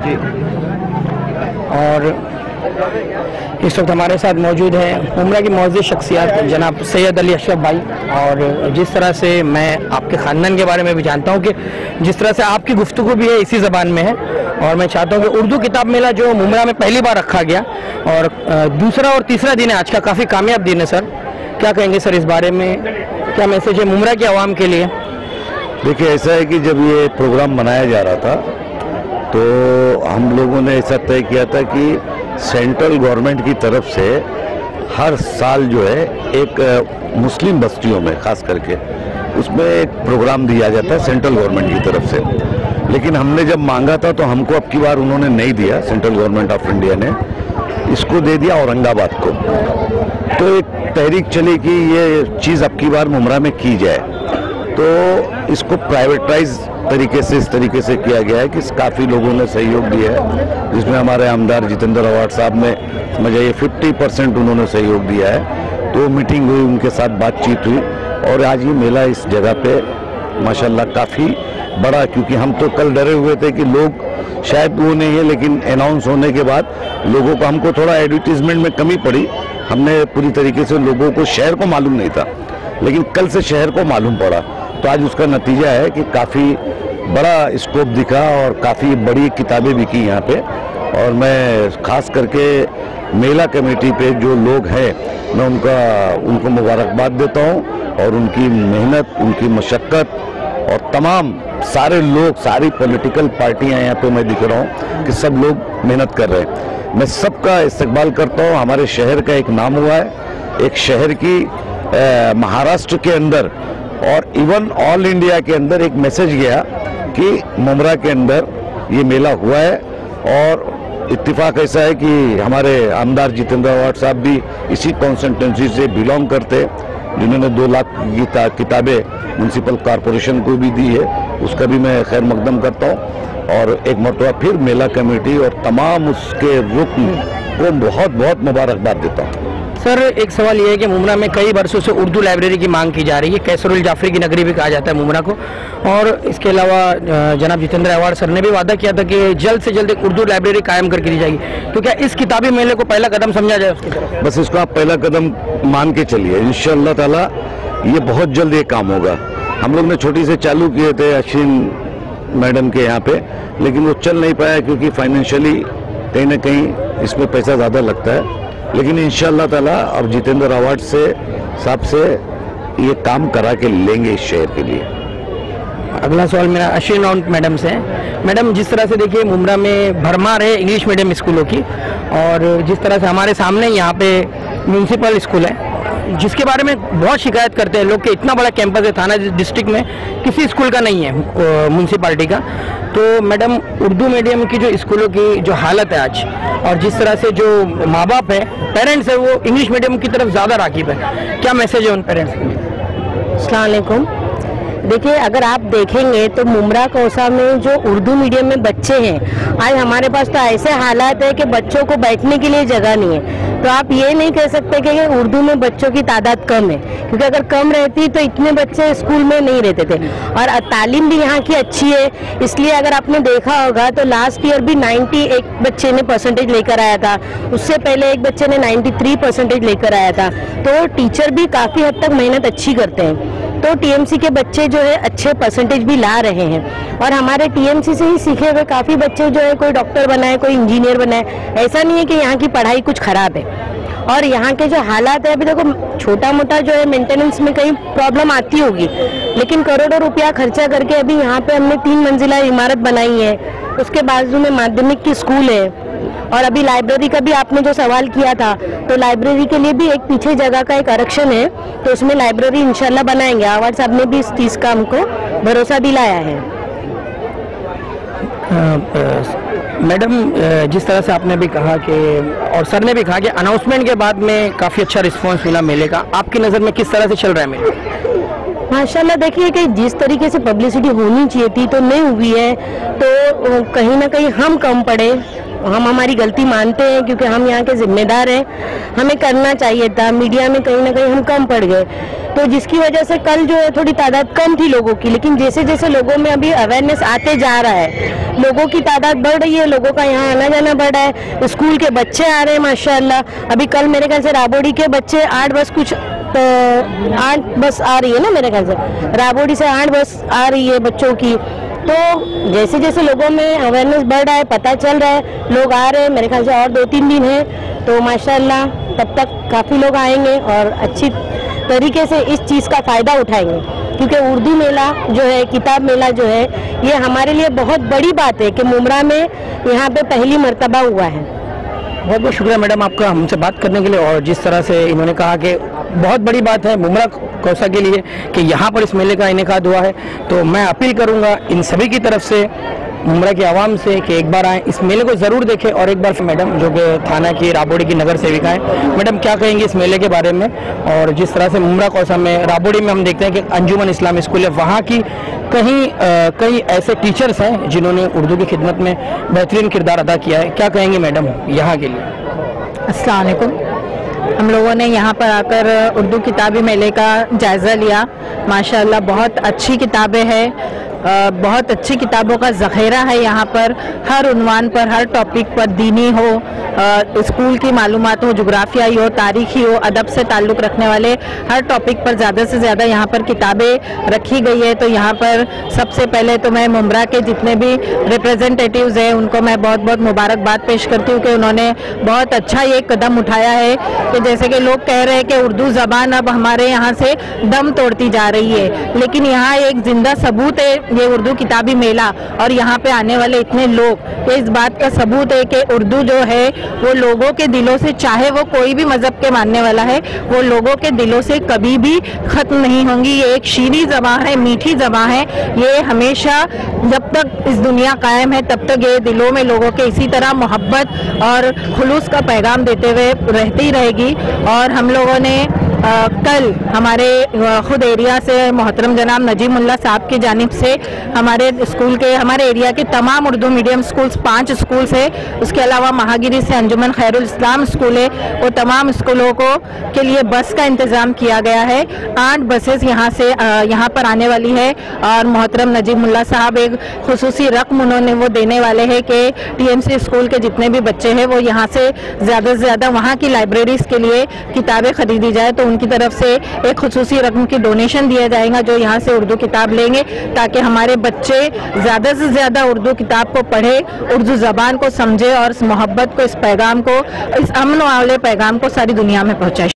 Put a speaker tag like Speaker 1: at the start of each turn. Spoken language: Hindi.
Speaker 1: जी। और इस वक्त हमारे साथ मौजूद हैं मुमरा की मौजूद शख्सियत जनाब सैयद अली अशरफ भाई। और जिस तरह से मैं आपके ख़ानदान के बारे में भी जानता हूँ कि जिस तरह से आपकी गुफ्तगू भी है इसी ज़बान में है, और मैं चाहता हूँ कि उर्दू किताब मेला जो मुमरा में पहली बार रखा गया और दूसरा और तीसरा दिन है आज का, काफ़ी कामयाब दिन है सर, क्या कहेंगे सर इस बारे में? क्या मैसेज है मुमरा के आवाम के लिए?
Speaker 2: देखिए, ऐसा है कि जब ये प्रोग्राम मनाया जा रहा था तो हम लोगों ने ऐसा तय किया था कि सेंट्रल गवर्नमेंट की तरफ से हर साल जो है एक मुस्लिम बस्तियों में खास करके उसमें एक प्रोग्राम दिया जाता है सेंट्रल गवर्नमेंट की तरफ से। लेकिन हमने जब मांगा था तो हमको अब की बार उन्होंने नहीं दिया, सेंट्रल गवर्नमेंट ऑफ इंडिया ने इसको दे दिया औरंगाबाद को। तो एक तहरीक चली कि ये चीज़ अब की बार मुमरा में की जाए, तो इसको प्राइवेटाइज तरीके से इस तरीके से किया गया है कि काफ़ी लोगों ने सहयोग दिया है, जिसमें हमारे आमदार जितेंद्र अवार्ड साहब ने मुझे ये 50% उन्होंने सहयोग दिया है। तो मीटिंग हुई, उनके साथ बातचीत हुई और आज ये मेला इस जगह पे माशाल्लाह काफ़ी बड़ा, क्योंकि हम तो कल डरे हुए थे कि लोग शायद वो नहीं है, लेकिन अनाउंस होने के बाद लोगों को, हमको थोड़ा एडवर्टीजमेंट में कमी पड़ी, हमने पूरी तरीके से लोगों को, शहर को मालूम नहीं था, लेकिन कल से शहर को मालूम पड़ा। तो आज उसका नतीजा है कि काफ़ी बड़ा स्कोप दिखा और काफ़ी बड़ी किताबें बिकी यहाँ पे। और मैं खास करके मेला कमेटी पे जो लोग हैं मैं उनको मुबारकबाद देता हूँ, और उनकी मेहनत, उनकी मशक्क़त और तमाम सारे लोग, सारी पॉलिटिकल पार्टियाँ यहाँ पे मैं दिख रहा हूँ कि सब लोग मेहनत कर रहे हैं। मैं सबका इस्तकबाल करता हूँ। हमारे शहर का एक नाम हुआ है, एक शहर की महाराष्ट्र के अंदर और इवन ऑल इंडिया के अंदर एक मैसेज गया कि मुमरा के अंदर ये मेला हुआ है। और इत्तेफाक ऐसा है कि हमारे आमदार जितेंद्र अवार्ड साहब भी इसी कॉन्स्टिट्यूंसी से बिलोंग करते हैं, जिन्होंने 2 लाख की किताबें म्यूनसिपल कॉरपोरेशन को भी दी है, उसका भी मैं खैर मकदम करता हूँ। और एक मरतबा फिर मेला कमेटी और तमाम उसके रुकन को बहुत बहुत मुबारकबाद देता हूँ।
Speaker 1: सर एक सवाल ये है कि मुमरा में कई वर्षों से उर्दू लाइब्रेरी की मांग की जा रही है, कैसरुल जाफरी की नगरी भी कहा जाता है मुमरा को, और इसके अलावा जनाब जितेंद्र अवार्ड सर ने भी वादा किया था कि जल्द से जल्द एक उर्दू लाइब्रेरी कायम करके दी जाएगी। तो क्या इस किताबी मेले को पहला कदम समझा जाए उसकी तरफ?
Speaker 2: बस इसको आप पहला कदम मान के चलिए, इंशाअल्लाह ताला ये बहुत जल्द ये काम होगा। हम लोग ने छोटी से चालू किए थे अश्विन मैडम के यहाँ पे, लेकिन वो चल नहीं पाया क्योंकि फाइनेंशियली कहीं ना कहीं इसमें पैसा ज़्यादा लगता है। लेकिन इंशाअल्लाह ताला अब जितेंद्र अवार्ड से साहब से ये काम करा के लेंगे इस शहर के लिए।
Speaker 1: अगला सवाल मेरा अश्विन राउंड मैडम से है। मैडम, जिस तरह से देखिए मुमरा में भरमार है इंग्लिश मीडियम स्कूलों की, और जिस तरह से हमारे सामने यहाँ पे म्यूनसिपल स्कूल है जिसके बारे में बहुत शिकायत करते हैं लोग कि इतना बड़ा कैंपस है, थाना डिस्ट्रिक्ट में किसी स्कूल का नहीं है म्यूनसिपालिटी का। तो मैडम, उर्दू मीडियम की जो स्कूलों की जो हालत है आज, और जिस तरह से जो माँ बाप है, पेरेंट्स है, वो इंग्लिश मीडियम की तरफ ज़्यादा राग़िब है, क्या मैसेज है उन पेरेंट्स के लिए?
Speaker 3: अस्सलाम वालेकुम। देखिए, अगर आप देखेंगे तो मुमरा कौसा में जो उर्दू मीडियम में बच्चे हैं, आज हमारे पास तो ऐसे हालात है कि बच्चों को बैठने के लिए जगह नहीं है। तो आप ये नहीं कह सकते कि उर्दू में बच्चों की तादाद कम है, क्योंकि अगर कम रहती तो इतने बच्चे स्कूल में नहीं रहते थे। और तालीम भी यहाँ की अच्छी है, इसलिए अगर आपने देखा होगा तो लास्ट ईयर भी 91 बच्चे ने परसेंटेज लेकर आया था, उससे पहले एक बच्चे ने 93 परसेंटेज लेकर आया था। तो टीचर भी काफ़ी हद तक मेहनत अच्छी करते हैं। तो टीएमसी के बच्चे जो है अच्छे परसेंटेज भी ला रहे हैं, और हमारे टीएमसी से ही सीखे हुए काफ़ी बच्चे जो है कोई डॉक्टर बना है, कोई इंजीनियर बना है। ऐसा नहीं है कि यहाँ की पढ़ाई कुछ ख़राब है। और यहाँ के जो हालात है, अभी देखो छोटा मोटा जो है मेंटेनेंस में कहीं प्रॉब्लम आती होगी, लेकिन करोड़ों रुपया खर्चा करके अभी यहाँ पे हमने 3 मंजिला इमारत बनाई है, उसके बाजू में माध्यमिक की स्कूल है, और अभी लाइब्रेरी का भी आपने जो सवाल किया था, तो लाइब्रेरी के लिए भी एक पीछे जगह का एक आरक्षण है, तो उसमें लाइब्रेरी इंशाल्लाह बनाएंगे। अवार्ड साहब ने भी इस चीज़ का हमको भरोसा दिलाया है।
Speaker 1: मैडम, जिस तरह से आपने भी कहा कि, और सर ने भी कहा कि अनाउंसमेंट के बाद में काफ़ी अच्छा रिस्पांस मिला मेले का, आपकी नज़र में किस तरह से चल रहा है मेला?
Speaker 3: माशाल्लाह, देखिए कि जिस तरीके से पब्लिसिटी होनी चाहिए थी तो नहीं हुई है, तो कहीं ना कहीं हम कम पड़े। हम हमारी गलती मानते हैं क्योंकि हम यहाँ के जिम्मेदार हैं, हमें करना चाहिए था। मीडिया में कहीं ना कहीं हम कम पड़ गए। तो जिसकी वजह से कल जो है थोड़ी तादाद कम थी लोगों की, लेकिन जैसे जैसे लोगों में अभी अवेयरनेस आते जा रहा है, लोगों की तादाद बढ़ रही है, लोगों का यहाँ आना जाना बढ़ रहा है, स्कूल के बच्चे आ रहे हैं माशाल्लाह। अभी कल मेरे ख्याल से राबोड़ी के बच्चे 8 बस कुछ 8 बस आ रही है ना, मेरे ख्याल से राबोड़ी से 8 बस आ रही है बच्चों की। तो जैसे जैसे लोगों में अवेयरनेस बढ़ रहा है, पता चल रहा है, लोग आ रहे हैं, मेरे ख्याल से और 2-3 दिन है तो माशाल्लाह तब तक काफ़ी लोग आएंगे और अच्छी तरीके से इस चीज़ का फ़ायदा उठाएंगे, क्योंकि उर्दू मेला जो है, किताब मेला जो है, ये हमारे लिए बहुत बड़ी बात है कि मुमरा में यहाँ पे पहली मर्तबा हुआ है।
Speaker 1: बहुत बहुत शुक्रिया मैडम आपका हमसे बात करने के लिए, और जिस तरह से इन्होंने कहा कि बहुत बड़ी बात है मुमरा कौसा के लिए कि यहाँ पर इस मेले का इनेकाद हुआ है। तो मैं अपील करूँगा इन सभी की तरफ से, मुमरा की आवाम से, कि एक बार आएँ, इस मेले को ज़रूर देखें। और एक बार मैडम जो कि थाना की राबोड़ी की नगर सेविका है, मैडम क्या कहेंगे इस मेले के बारे में? और जिस तरह से मुमरा कौसा में, राबोड़ी में हम देखते हैं कि अंजुमन इस्लामी स्कूल है, वहाँ की कई ऐसे टीचर्स हैं जिन्होंने उर्दू की खिदमत में बेहतरीन किरदार अदा किया है। क्या कहेंगे मैडम यहाँ के लिए?
Speaker 4: अस्सलाम वालेकुम। हम लोगों ने यहाँ पर आकर उर्दू किताबी मेले का जायज़ा लिया। माशाअल्लाह बहुत अच्छी किताबें हैं, बहुत अच्छी किताबों का ज़ख़ीरा है यहाँ पर। हर उन्वान पर, हर टॉपिक पर, दीनी हो, स्कूल की मालूमात हो, जोग्राफियाई हो, तारीखी हो, अदब से ताल्लुक़ रखने वाले हर टॉपिक पर ज़्यादा से ज़्यादा यहाँ पर किताबें रखी गई है। तो यहाँ पर सबसे पहले तो मैं मुमरा के जितने भी रिप्रेजेंटेटिव्स हैं उनको मैं बहुत बहुत मुबारकबाद पेश करती हूँ कि उन्होंने बहुत अच्छा ये कदम उठाया है कि जैसे कि लोग कह रहे हैं कि उर्दू ज़बान अब हमारे यहाँ से दम तोड़ती जा रही है, लेकिन यहाँ एक ज़िंदा सबूत है ये उर्दू किताबी मेला, और यहाँ पे आने वाले इतने लोग, ये इस बात का सबूत है कि उर्दू जो है वो लोगों के दिलों से, चाहे वो कोई भी मजहब के मानने वाला है, वो लोगों के दिलों से कभी भी ख़त्म नहीं होंगी। ये एक शीरी ज़बान है, मीठी ज़बान है, ये हमेशा जब तक इस दुनिया कायम है तब तक ये दिलों में लोगों के इसी तरह मोहब्बत और खुलूस का पैगाम देते हुए रहती रहेगी। और हम लोगों ने कल हमारे खुद एरिया से मोहतरम जनाब नजीमुल्लाह साहब की जानिब से हमारे स्कूल के, हमारे एरिया के तमाम उर्दू मीडियम स्कूल्स, 5 स्कूल्स है, उसके अलावा महागिरी से अंजुमन खैरुल इस्लाम स्कूल है, वो तमाम स्कूलों को के लिए बस का इंतज़ाम किया गया है। 8 बसेस यहाँ से यहाँ पर आने वाली है, और मोहतरम नजीमुल्लाह साहब एक खुसूसी रकम उन्होंने वो देने वाले हैं कि TMC स्कूल के जितने भी बच्चे हैं वो यहाँ से ज़्यादा से ज़्यादा वहाँ की लाइब्रेरीज़ के लिए किताबें ख़रीदी जाए, तो उनकी तरफ से एक खुसूसी रकम की डोनेशन दिया जाएगा जो यहाँ से उर्दू किताब लेंगे, ताकि हमारे बच्चे ज़्यादा से ज़्यादा उर्दू किताब को पढ़े, उर्दू ज़बान को समझे और इस मोहब्बत को, इस पैगाम को, इस अमन वाले पैगाम को सारी दुनिया में पहुँचाए।